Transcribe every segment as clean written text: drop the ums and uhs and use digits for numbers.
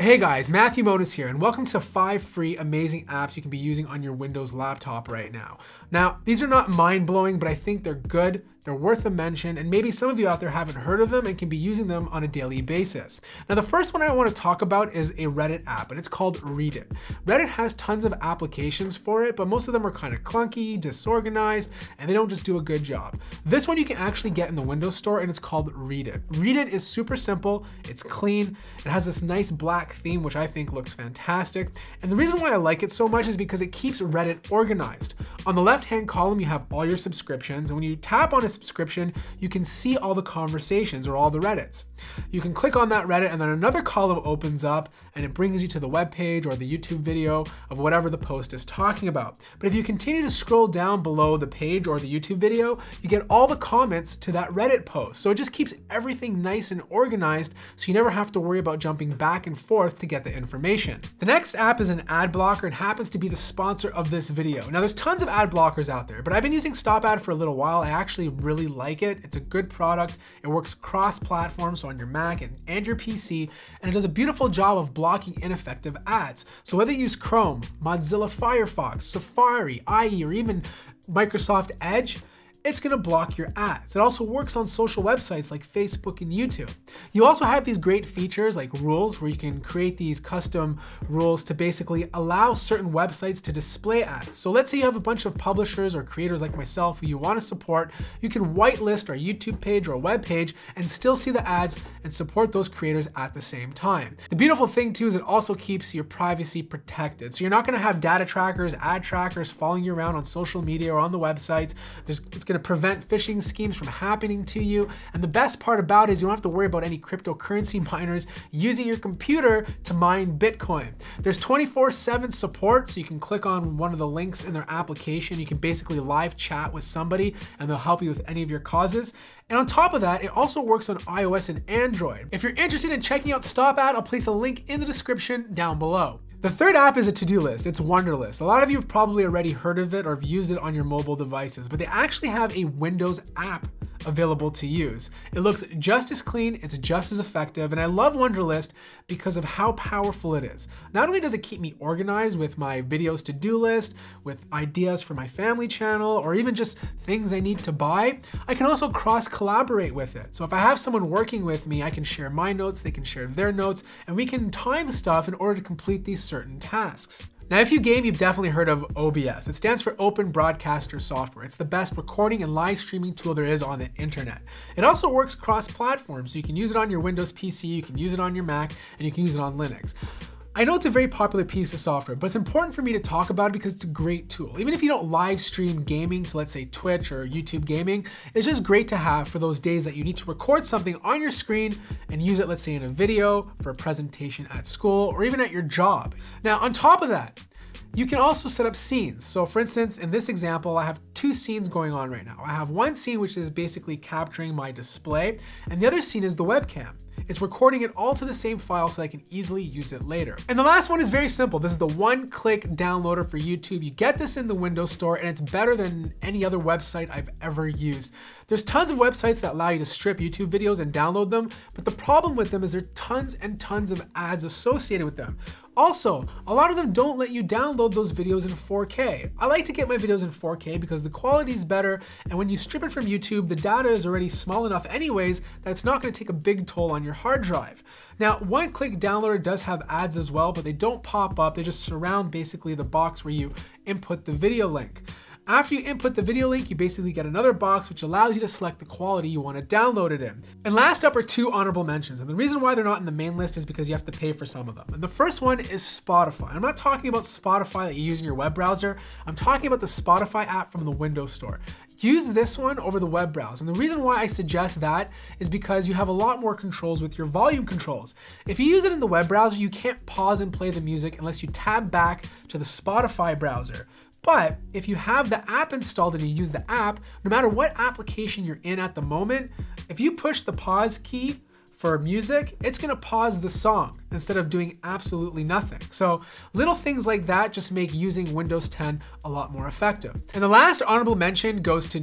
Hey guys, Matthew Monis here, and welcome to 5 free amazing apps you can be using on your Windows laptop right now. Now, these are not mind-blowing, but I think they're good, they're worth a mention, and maybe some of you out there haven't heard of them and can be using them on a daily basis. Now, the first one I want to talk about is a Reddit app, and it's called Read It. Reddit has tons of applications for it, but most of them are kind of clunky, disorganized, and they don't just do a good job. This one you can actually get in the Windows Store, and it's called Read It. Read It is super simple, it's clean, it has this nice black theme, which I think looks fantastic. And the reason why I like it so much is because it keeps Reddit organized. On the left-hand column, you have all your subscriptions, and when you tap on a subscription, you can see all the conversations or all the Reddits. You can click on that Reddit and then another column opens up and it brings you to the web page or the YouTube video of whatever the post is talking about. But if you continue to scroll down below the page or the YouTube video, you get all the comments to that Reddit post. So it just keeps everything nice and organized so you never have to worry about jumping back and forth to get the information. The next app is an ad blocker and happens to be the sponsor of this video. Now there's tons of ad blockers out there, but I've been using StopAd for a little while. I actually really like it. It's a good product. It works cross-platform, so on your Mac and your PC, and it does a beautiful job of blocking ineffective ads. So whether you use Chrome, Mozilla Firefox, Safari, IE, or even Microsoft Edge, it's gonna block your ads. It also works on social websites like Facebook and YouTube. You also have these great features like rules where you can create these custom rules to basically allow certain websites to display ads. So let's say you have a bunch of publishers or creators like myself who you wanna support, you can whitelist our YouTube page or web page and still see the ads and support those creators at the same time. The beautiful thing too is it also keeps your privacy protected. So you're not gonna have data trackers, ad trackers following you around on social media or on the websites. It's gonna prevent phishing schemes from happening to you. And the best part about it is you don't have to worry about any cryptocurrency miners using your computer to mine Bitcoin. There's 24/7 support, so you can click on one of the links in their application. You can basically live chat with somebody and they'll help you with any of your causes. And on top of that, it also works on iOS and Android. If you're interested in checking out StopAd, I'll place a link in the description down below. The third app is a to-do list. It's Wunderlist. A lot of you have probably already heard of it or have used it on your mobile devices, but they actually have a Windows app available to use. It looks just as clean, it's just as effective, and I love Wunderlist because of how powerful it is. Not only does it keep me organized with my videos to-do list, with ideas for my family channel, or even just things I need to buy, I can also cross-collaborate with it. So if I have someone working with me, I can share my notes, they can share their notes, and we can time stuff in order to complete these certain tasks. Now, if you game, you've definitely heard of OBS. It stands for Open Broadcaster Software. It's the best recording and live streaming tool there is on the internet. It also works cross-platform, so you can use it on your Windows PC, you can use it on your Mac, and you can use it on Linux. I know it's a very popular piece of software, but it's important for me to talk about it because it's a great tool. Even if you don't live stream gaming to, let's say, Twitch or YouTube gaming, it's just great to have for those days that you need to record something on your screen and use it, let's say, in a video, for a presentation at school, or even at your job. Now, on top of that, you can also set up scenes. So for instance, in this example, I have 2 scenes going on right now. I have one scene which is basically capturing my display, and the other scene is the webcam. It's recording it all to the same file so I can easily use it later. And the last one is very simple. This is the one-click downloader for YouTube. You get this in the Windows Store and it's better than any other website I've ever used. There's tons of websites that allow you to strip YouTube videos and download them, but the problem with them is there are tons and tons of ads associated with them. Also, a lot of them don't let you download those videos in 4K. I like to get my videos in 4K because the quality is better, and when you strip it from YouTube, the data is already small enough anyways that it's not going to take a big toll on your hard drive. Now, one-click downloader does have ads as well, but they don't pop up. They just surround basically the box where you input the video link. After you input the video link, you basically get another box which allows you to select the quality you want to download it in. And last up are 2 honorable mentions. And the reason why they're not in the main list is because you have to pay for some of them. And the first one is Spotify. I'm not talking about Spotify that you use in your web browser. I'm talking about the Spotify app from the Windows Store. Use this one over the web browser. And the reason why I suggest that is because you have a lot more controls with your volume controls. If you use it in the web browser, you can't pause and play the music unless you tab back to the Spotify browser. But if you have the app installed and you use the app, no matter what application you're in at the moment, if you push the pause key for music, it's gonna pause the song instead of doing absolutely nothing. So little things like that just make using Windows 10 a lot more effective. And the last honorable mention goes to Newton.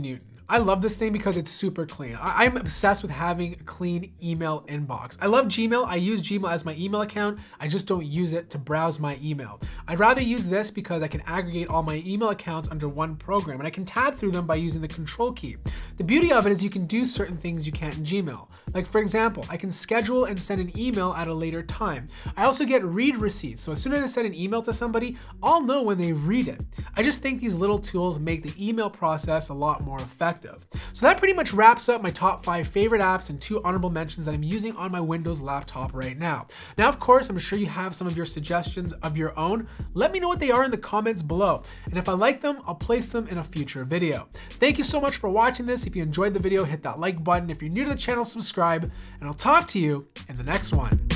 I love this thing because it's super clean. I'm obsessed with having a clean email inbox. I love Gmail. I use Gmail as my email account. I just don't use it to browse my email. I'd rather use this because I can aggregate all my email accounts under one program, and I can tab through them by using the control key. The beauty of it is you can do certain things you can't in Gmail. Like for example, I can schedule and send an email at a later time. I also get read receipts, so as soon as I send an email to somebody, I'll know when they read it. I just think these little tools make the email process a lot more effective. So that pretty much wraps up my top 5 favorite apps and 2 honorable mentions that I'm using on my Windows laptop right now. Now, of course, I'm sure you have some of your suggestions of your own. Let me know what they are in the comments below. And if I like them, I'll place them in a future video. Thank you so much for watching this. If you enjoyed the video, hit that like button. If you're new to the channel, subscribe, and I'll talk to you in the next one.